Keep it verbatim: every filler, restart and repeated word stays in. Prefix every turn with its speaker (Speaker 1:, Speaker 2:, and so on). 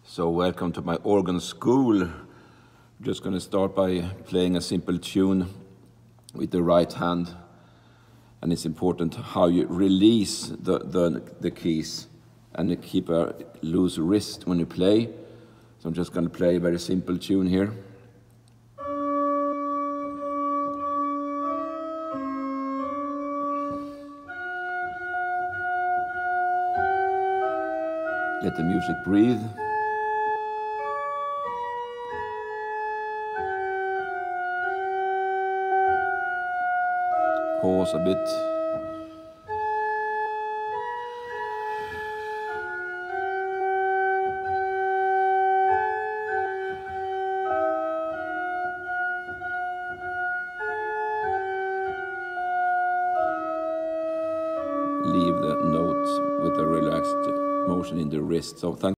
Speaker 1: So welcome to my organ school. I'm just going to start by playing a simple tune with the right hand. And it's important how you release the, the, the keys and keep a loose wrist when you play. So I'm just going to play a very simple tune here. Let the music breathe. Pause a bit. Leave the note with a relaxed motion in the wrist. So thank